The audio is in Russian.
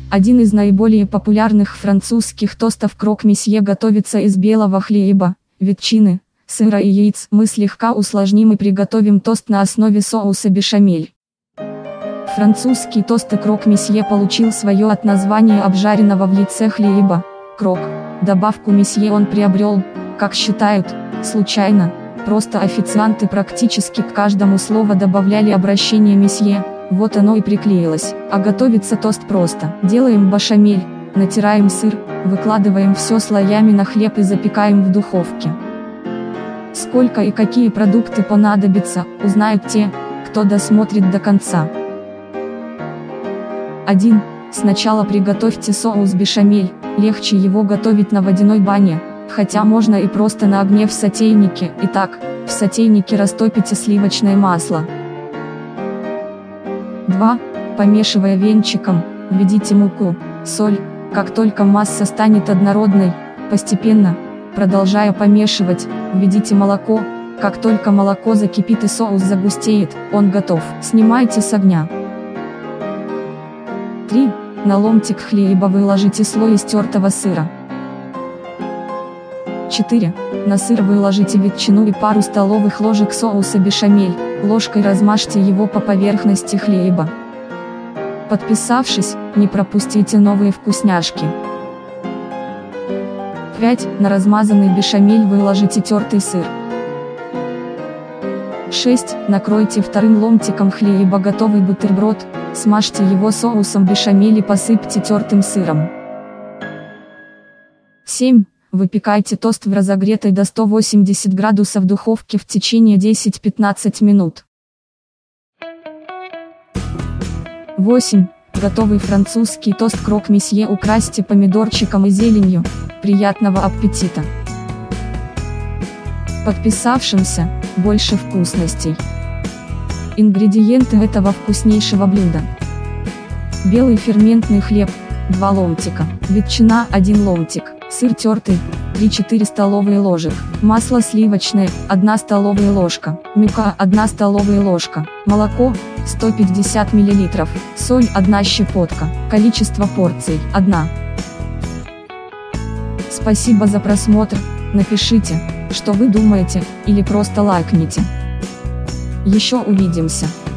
Один из наиболее популярных французских тостов крок-месье готовится из белого хлеба, ветчины, сыра и яиц. Мы слегка усложним и приготовим тост на основе соуса бешамель. Французский тост крок-месье получил свое от названия обжаренного в яйце хлеба, крок. Добавку месье он приобрел, как считают, случайно, просто официанты практически к каждому слову добавляли обращение месье. Вот оно и приклеилось. А готовится тост просто. Делаем бешамель, натираем сыр, выкладываем все слоями на хлеб и запекаем в духовке. Сколько и какие продукты понадобятся, узнают те, кто досмотрит до конца. 1. Сначала приготовьте соус бешамель, легче его готовить на водяной бане, хотя можно и просто на огне в сотейнике. Итак, в сотейнике растопите сливочное масло. 2. Помешивая венчиком, введите муку, соль. Как только масса станет однородной, постепенно, продолжая помешивать, введите молоко. Как только молоко закипит и соус загустеет, он готов. Снимайте с огня. 3. На ломтик хлеба выложите слой из тертого сыра. 4. На сыр выложите ветчину и пару столовых ложек соуса бешамель, ложкой размажьте его по поверхности хлеба. Подписавшись, не пропустите новые вкусняшки. 5. На размазанный бешамель выложите тертый сыр. 6. Накройте вторым ломтиком хлеба готовый бутерброд, смажьте его соусом бешамель и посыпьте тертым сыром. 7. Выпекайте тост в разогретой до 180 градусов духовке в течение 10-15 минут. 8. Готовый французский тост крок-месье украсьте помидорчиком и зеленью. Приятного аппетита! Подписавшимся больше вкусностей. Ингредиенты этого вкуснейшего блюда: белый ферментный хлеб 2 ломтика, ветчина 1 ломтик, сыр тертый 3-4 столовые ложек, масло сливочное 1 столовая ложка, мука 1 столовая ложка, молоко 150 мл, соль 1 щепотка, количество порций 1. Спасибо за просмотр, напишите, что вы думаете, или просто лайкните. Еще увидимся.